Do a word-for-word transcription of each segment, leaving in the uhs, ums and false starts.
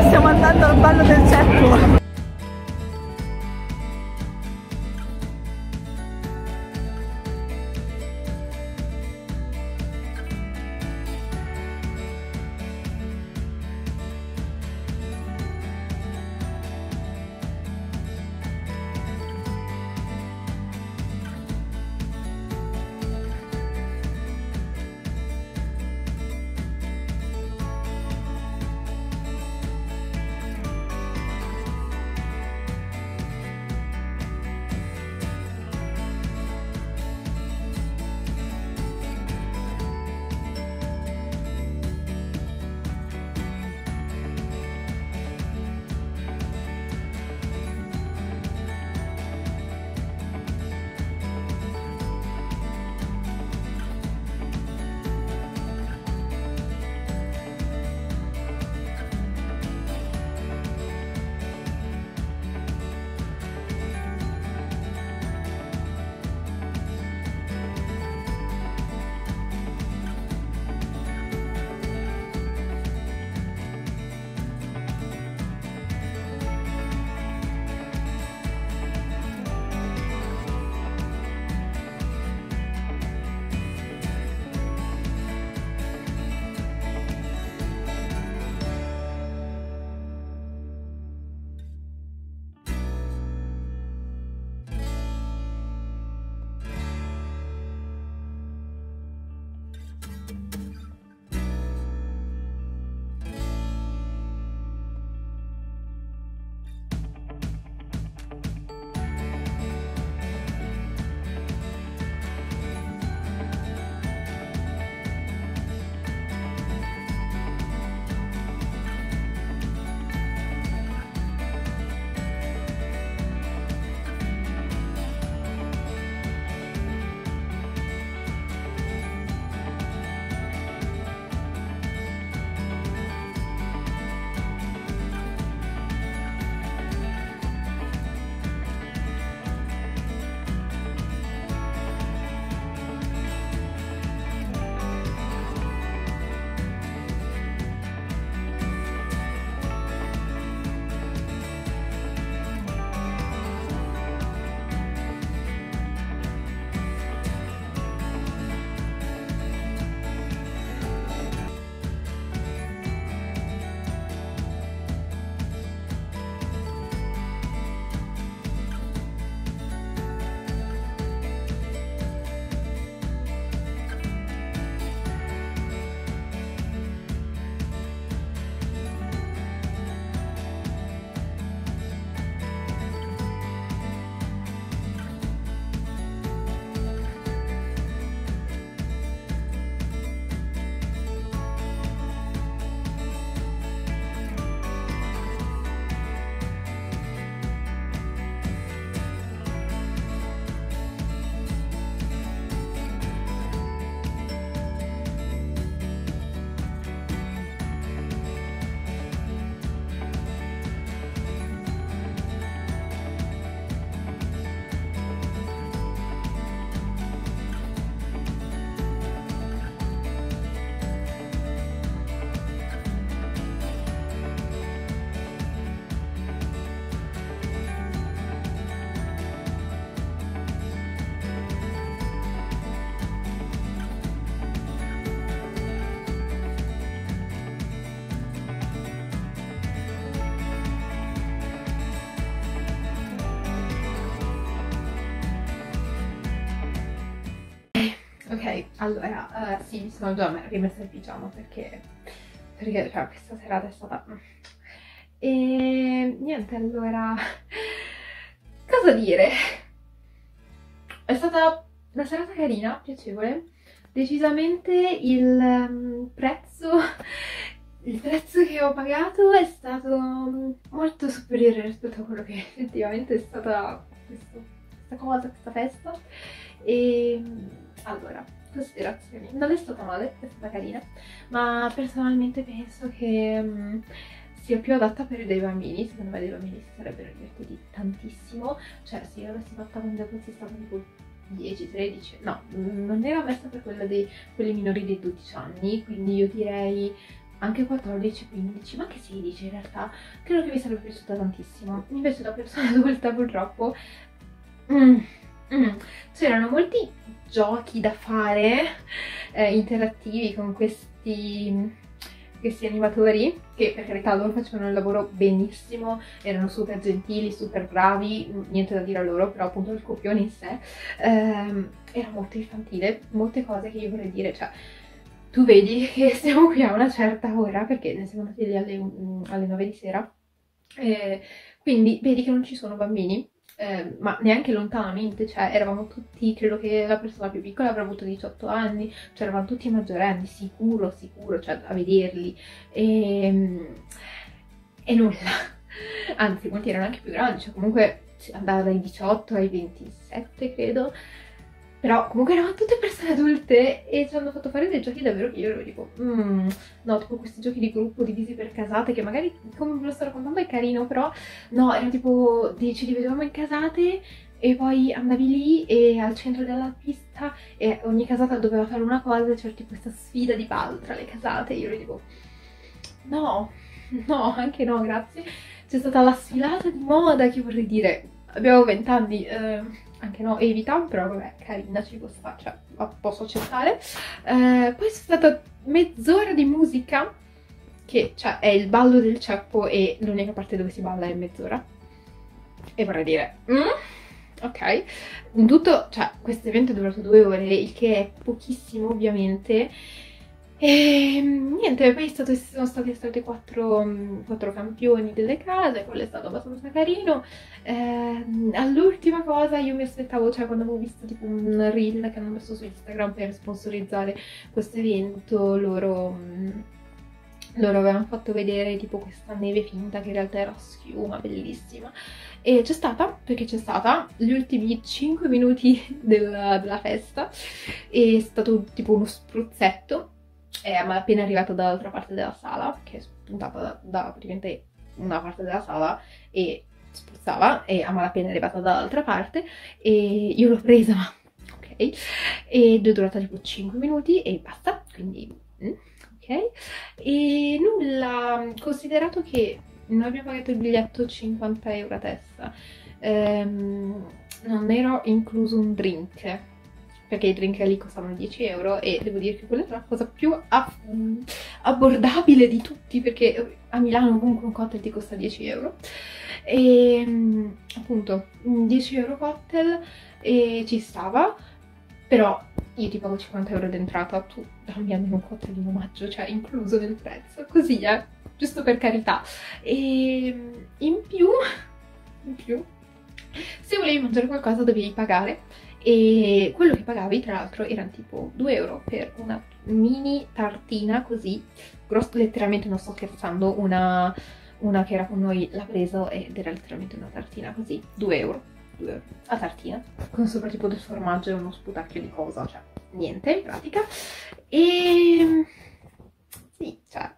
stiamo andando al ballo del ceppo. Ok, allora, uh, sì, mi sono già rimessa il pigiama perché, perché cioè, questa serata è stata... E niente, allora... Cosa dire? È stata una serata carina, piacevole. Decisamente il um, prezzo... Il prezzo che ho pagato è stato molto superiore rispetto a quello che effettivamente è stata questo, questa cosa, questa festa. E allora, considerazioni. Non è stata male, è stata carina, ma personalmente penso che um, sia più adatta per dei bambini. Secondo me dei bambini si sarebbero divertiti tantissimo. Cioè, se io l'avessi fatta quando si stava tipo dieci tredici, no, non era messa per quella dei quelli minori dei dodici anni, quindi io direi anche quattordici, quindici, ma anche sedici in realtà, credo che mi sarebbe piaciuta tantissimo. Invece da persona adulta purtroppo mm, mm, c'erano molti giochi da fare eh, interattivi con questi, questi animatori che per carità loro facevano il lavoro benissimo, erano super gentili, super bravi, niente da dire a loro, però appunto il copione in sé ehm, era molto infantile, molte cose che io vorrei dire, cioè tu vedi che siamo qui a una certa ora perché ne siamo andati lì alle, alle nove di sera, eh, quindi vedi che non ci sono bambini. Eh, ma neanche lontanamente, cioè eravamo tutti, credo che la persona più piccola avrà avuto diciotto anni, cioè eravamo tutti maggiorenni, sicuro, sicuro, cioè a vederli, e, e nulla, anzi molti erano anche più grandi, cioè comunque andava dai diciotto ai ventisette credo, però comunque eravamo tutte persone adulte e ci hanno fatto fare dei giochi davvero che io ero tipo, mm, no, tipo questi giochi di gruppo divisi per casate che magari, come ve lo sto raccontando, è carino, però no, era tipo, ci dividevamo in casate e poi andavi lì e al centro della pista e ogni casata doveva fare una cosa e c'era tipo questa sfida di ballo tra le casate e io ero tipo, no, no, anche no, grazie. C'è stata la sfilata di moda, che vorrei dire, abbiamo vent'anni, eh, anche no, evita, però vabbè, carina, ci può stare, cioè, posso accettare. Eh, poi è stata mezz'ora di musica, che cioè, è il ballo del ceppo e l'unica parte dove si balla è mezz'ora. E vorrei dire, mm, ok, in tutto, cioè, questo evento è durato due ore, il che è pochissimo ovviamente. E niente, poi è stato, sono stati stati quattro, quattro campioni delle case, quello è stato abbastanza carino. Eh, all'ultima cosa io mi aspettavo, cioè quando avevo visto tipo un reel che hanno messo su Instagram per sponsorizzare questo evento, loro, loro avevano fatto vedere tipo questa neve finta che in realtà era schiuma, bellissima. E c'è stata, perché c'è stata, gli ultimi cinque minuti della, della festa, è stato tipo uno spruzzetto. È appena arrivata dall'altra parte della sala, che è spuntata da, da praticamente una parte della sala e spruzzava, e a malapena è arrivata dall'altra parte e io l'ho presa, ma ok, ed è durata tipo cinque minuti e basta, quindi mm, ok. E nulla, considerato che noi abbiamo pagato il biglietto cinquanta euro a testa, ehm, non era incluso un drink, perché i drink lì costavano dieci euro e devo dire che quella è la cosa più abbordabile di tutti, perché a Milano comunque un cocktail ti costa dieci euro e appunto dieci euro cocktail e ci stava, però io ti pago cinquanta euro d'entrata, tu dammi almeno un cocktail in omaggio, cioè incluso nel prezzo, così eh, giusto per carità. E in più, in più, se volevi mangiare qualcosa dovevi pagare. E quello che pagavi tra l'altro erano tipo due euro per una mini tartina così grossa, letteralmente non sto scherzando, una, una che era con noi l'ha preso ed era letteralmente una tartina così, due euro, due euro a tartina, con sopra tipo del formaggio e uno sputacchio di cosa, cioè niente in pratica. E sì, cioè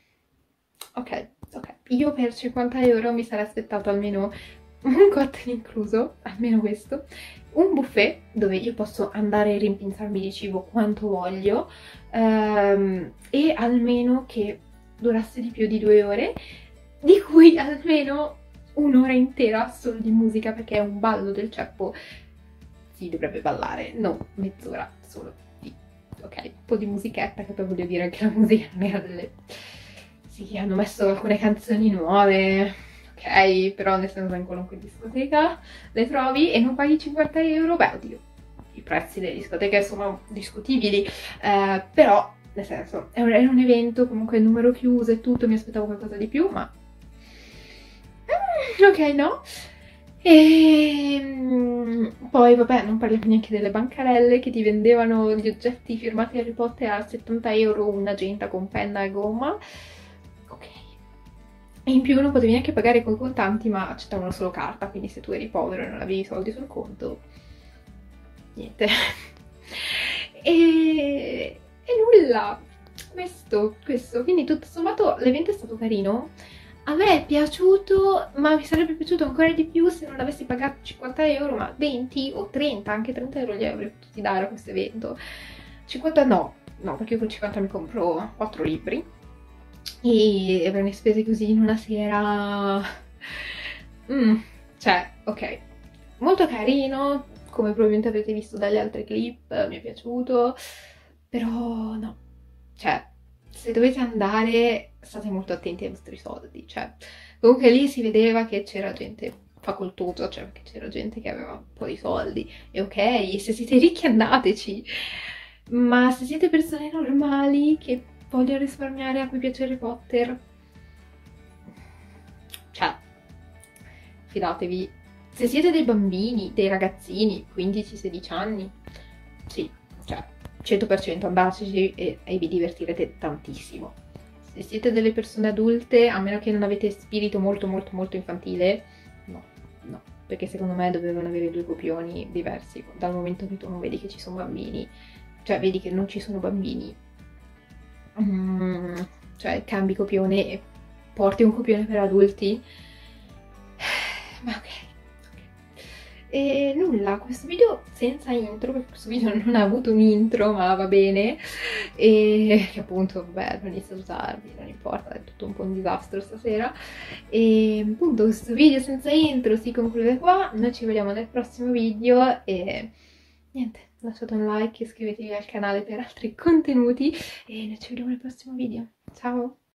ok, ok, io per cinquanta euro mi sarei aspettato almeno un cocktail incluso, almeno questo, un buffet dove io posso andare e rimpinzarmi di cibo quanto voglio, ehm, e almeno che durasse di più di due ore, di cui almeno un'ora intera solo di musica, perché è un ballo del ceppo, si dovrebbe ballare, non mezz'ora solo di, ok, un po' di musichetta, che poi voglio dire che la musica non era delle... sì, hanno messo alcune canzoni nuove, ok, però nel senso in qualunque discoteca le trovi e non paghi cinquanta euro, beh oddio, i prezzi delle discoteche sono discutibili, eh, però nel senso è un, è un evento, comunque numero chiuso e tutto, mi aspettavo qualcosa di più, ma mm, ok, no. E mm, poi vabbè, non parliamo neanche delle bancarelle che ti vendevano gli oggetti firmati Harry Potter a settanta euro, un'agenda con penna e gomma. E in più non potevi neanche pagare con contanti, ma accettavano solo carta, quindi se tu eri povero e non avevi soldi sul conto, niente. e, e nulla, questo, questo. Quindi tutto sommato l'evento è stato carino, a me è piaciuto, ma mi sarebbe piaciuto ancora di più se non avessi pagato cinquanta euro, ma venti o trenta, anche trenta euro gli avrei potuti dare a questo evento. cinquanta no, no, perché io con cinquanta mi compro quattro libri. e avrò spese così in una sera. Mm, cioè, ok, molto carino, come probabilmente avete visto dalle altre clip, mi è piaciuto, però no, cioè, se dovete andare state molto attenti ai vostri soldi, cioè, comunque lì si vedeva che c'era gente facoltosa, cioè che c'era gente che aveva un po' di soldi, e ok, se siete ricchi andateci, ma se siete persone normali che vogliono risparmiare, a cui piace Harry Potter, cioè, fidatevi. Se siete dei bambini, dei ragazzini, quindici sedici anni, sì, cioè, cento per cento andateci e, e vi divertirete tantissimo. Se siete delle persone adulte, a meno che non avete spirito molto molto molto infantile, no, no, perché secondo me dovevano avere due copioni diversi, dal momento che tu non vedi che ci sono bambini, cioè vedi che non ci sono bambini, mm, cioè cambi copione e porti un copione per adulti, ma ok. E nulla, questo video senza intro, perché questo video non ha avuto un intro, ma va bene, e che appunto, vabbè, ho iniziato tardi, non importa, è tutto un po' un disastro stasera, e appunto questo video senza intro si conclude qua, noi ci vediamo nel prossimo video, e niente, lasciate un like, iscrivetevi al canale per altri contenuti, e noi ci vediamo nel prossimo video, ciao!